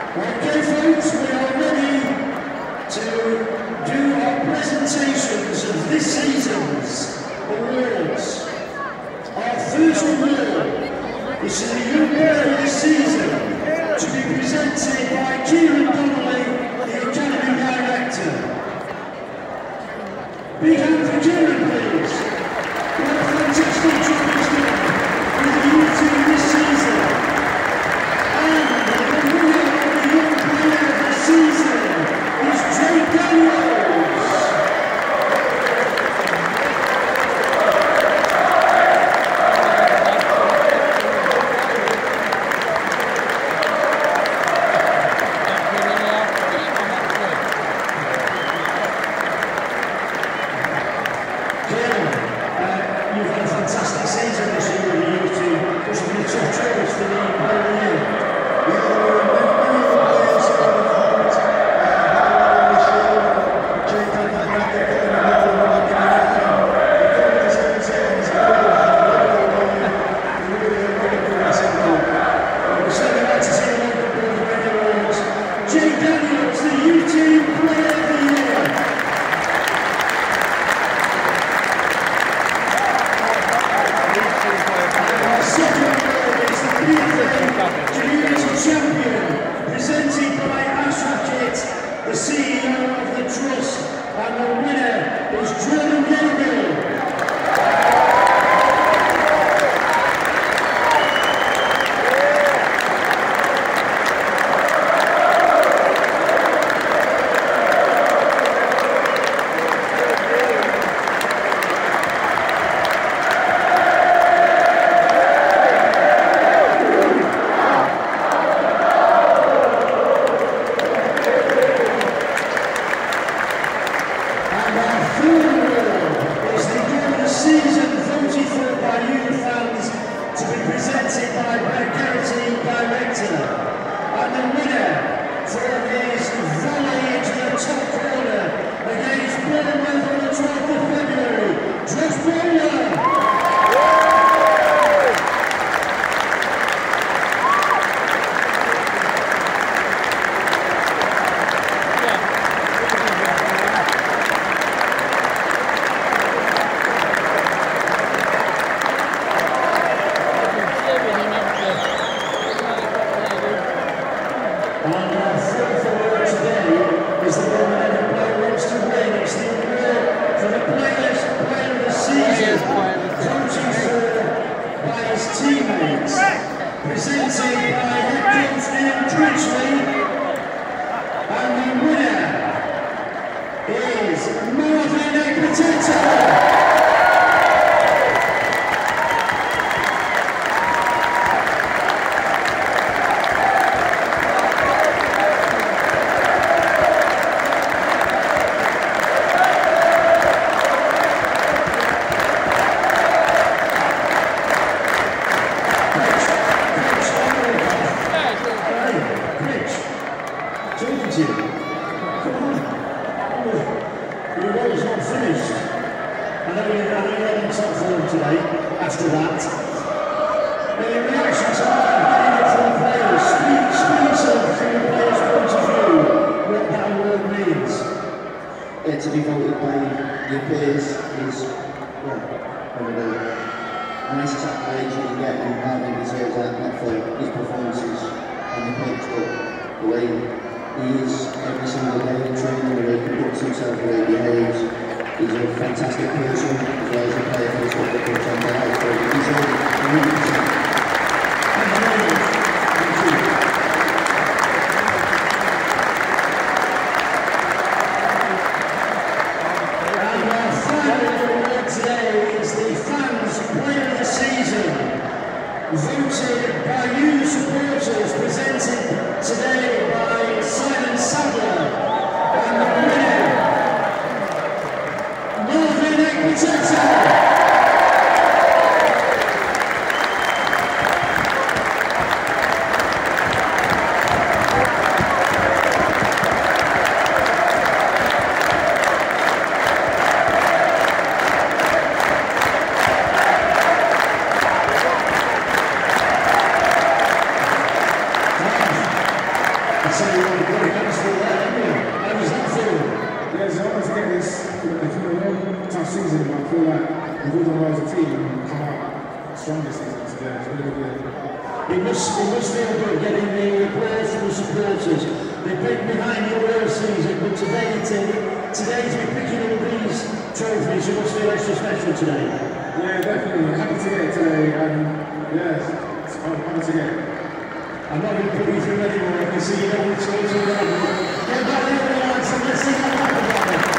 Okay folks, we are ready to do our presentations of this season's awards. Our first award is to the young player of the season, to be presented by Kieran Donnelly, the Academy Director. Big hand for Kieran, please. What a fantastic job he's done with the youth team this season. And the winner of the young player of the season is Gabriel. The CEO of the Trust, and the winner is Gabriel. And the winner is Marvin Ekpiteta. After that, any reactions getting it from the players? Speak from the players' point of view what that award means. To be voted by your peers is one of the nicest accolades you can get, and Marvin deserves that, not for his performances on the pitch, but the way he is every single day in training, the way he conducts himself, the way he behaves. He's a fantastic person, as well as a player for the football club, so he deserves it 100%. And our final award today is the Fans Player of the Season, voted by you supporters, presented today by Simon Sadler, and the winner, Marvin Ekpiteta. we've all done well as a team and come out strong this season. So yeah, it's really good. It must feel good getting the applause from the supporters. They've been behind you all season, but today to be picking up these trophies, it must feel extra special today. Yeah, definitely. Happy to get it today. Yeah, it's happy to get it. I'm not going to put you through anymore. I can see you don't want to talk to me. Get back in the lights and let's see what happens.